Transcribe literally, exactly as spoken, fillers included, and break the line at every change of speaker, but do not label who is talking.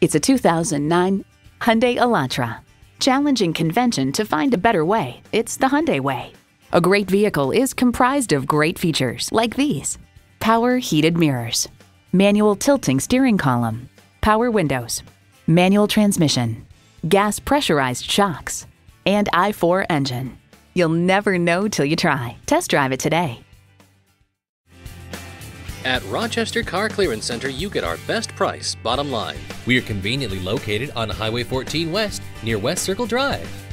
It's a two thousand nine Hyundai Elantra. Challenging convention to find a better way. It's the Hyundai way. A great vehicle is comprised of great features like these: power heated mirrors, manual tilting steering column, power windows, manual transmission, gas pressurized shocks, and I four engine. You'll never know till you try. Test drive it today.
At Rochester Car Clearance Center, you get our best price, bottom line.
We are conveniently located on Highway fourteen West near West Circle Drive.